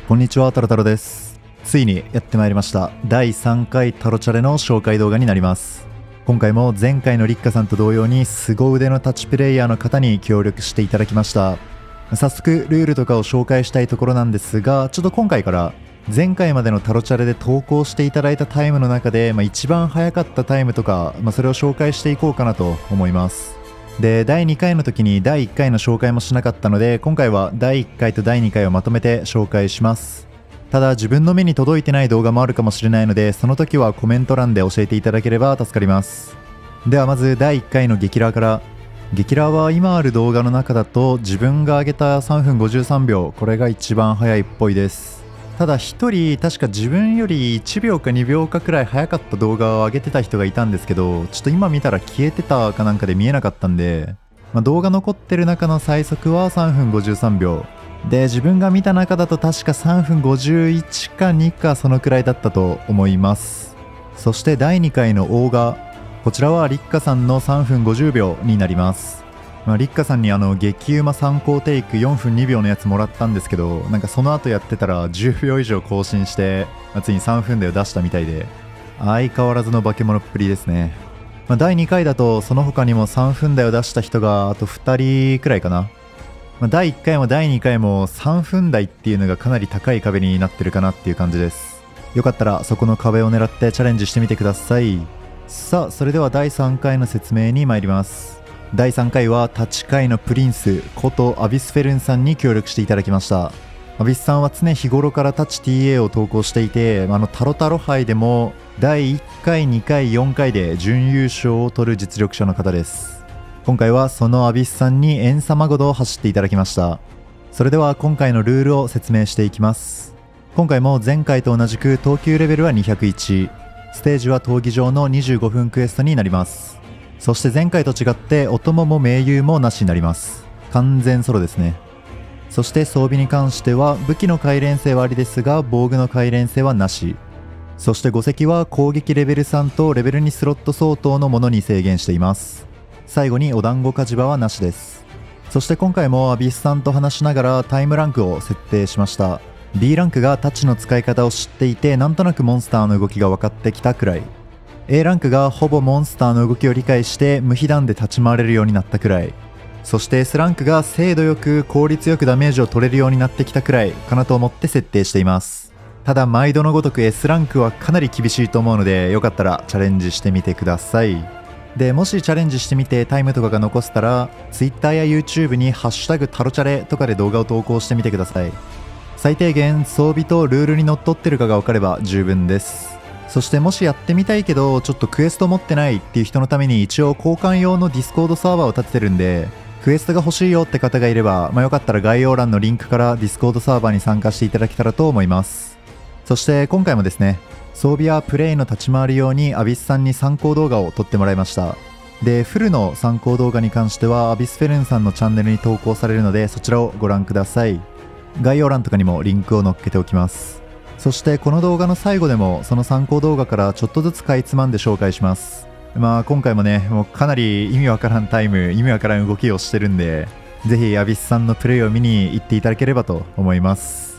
こんにちは、タロタロです。ついにやってまいりました。第3回タロチャレの紹介動画になります。今回も前回のリッカさんと同様に凄腕のタッチプレイヤーの方に協力していただきました。早速ルールとかを紹介したいところなんですが、ちょっと今回から前回までのタロチャレで投稿していただいたタイムの中で、一番早かったタイムとか、それを紹介していこうかなと思います。で、第2回の時に第1回の紹介もしなかったので、今回は第1回と第2回をまとめて紹介します。ただ自分の目に届いてない動画もあるかもしれないので、その時はコメント欄で教えていただければ助かります。ではまず第1回の激ラーから。激ラーは今ある動画の中だと自分が上げた3分53秒、これが一番早いっぽいです。ただ1人確か自分より1秒か2秒かくらい早かった動画を上げてた人がいたんですけど、ちょっと今見たら消えてたかなんかで見えなかったんで、動画残ってる中の最速は3分53秒で、自分が見た中だと確か3分51か2かそのくらいだったと思います。そして第2回の大賀、こちらはリッカさんの3分50秒になります。リッカさんに激うま参考テイク4分2秒のやつもらったんですけど、なんかその後やってたら10秒以上更新して、ついに3分台を出したみたいで、相変わらずの化け物っぷりですね。第2回だとその他にも3分台を出した人があと2人くらいかな。第1回も第2回も3分台っていうのがかなり高い壁になってるかなっていう感じです。よかったらそこの壁を狙ってチャレンジしてみてください。さあ、それでは第3回の説明に参ります。第3回はタチ界のプリンスことアビスフェルンさんに協力していただきました。アビスさんは常日頃からタチ TA を投稿していて、タロタロ杯でも第1回2回4回で準優勝を取る実力者の方です。今回はそのアビスさんにエンサマゴドを走っていただきました。それでは今回のルールを説明していきます。今回も前回と同じく等級レベルは201、ステージは闘技場の25分クエストになります。そして前回と違ってお供も盟友もなしになります。完全ソロですね。そして装備に関しては武器の回連性はありですが、防具の回連性はなし。そして5石は攻撃レベル3とレベル2スロット相当のものに制限しています。最後にお団子火事場はなしです。そして今回もアビスさんと話しながらタイムランクを設定しました。 B ランクがタッチの使い方を知っていて、なんとなくモンスターの動きが分かってきたくらい。 A ランクがほぼモンスターの動きを理解して無被弾で立ち回れるようになったくらい。そして S ランクが精度よく効率よくダメージを取れるようになってきたくらいかなと思って設定しています。ただ毎度のごとく S ランクはかなり厳しいと思うので、よかったらチャレンジしてみてください。で、もしチャレンジしてみてタイムとかが残せたら Twitter や YouTube にハッシュタグタロチャレとかで動画を投稿してみてください。最低限装備とルールにのっとってるかが分かれば十分です。そしてもしやってみたいけどちょっとクエスト持ってないっていう人のために一応交換用のディスコードサーバーを立ててるんで、クエストが欲しいよって方がいれば、よかったら概要欄のリンクからディスコードサーバーに参加していただけたらと思います。そして今回もですね、装備やプレイの立ち回り用にアビスさんに参考動画を撮ってもらいました。で、フルの参考動画に関してはアビスフェルンさんのチャンネルに投稿されるので、そちらをご覧ください。概要欄とかにもリンクを載っけておきます。そしてこの動画の最後でもその参考動画からちょっとずつかいつまんで紹介します。今回もね、もうかなり意味わからんタイム、意味わからん動きをしてるんで、ぜひアビスさんのプレイを見に行っていただければと思います。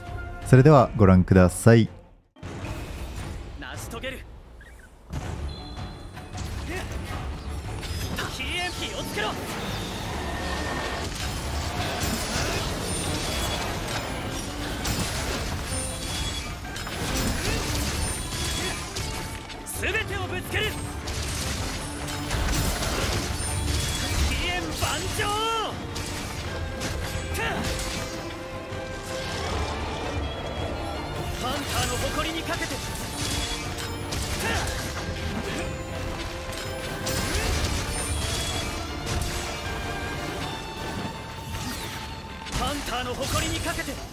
それではご覧ください。 成し遂げる。TMP をつけろ。すべてをぶつける。飛燕万丈。ハンターの誇りにかけて。ハンターの誇りにかけて。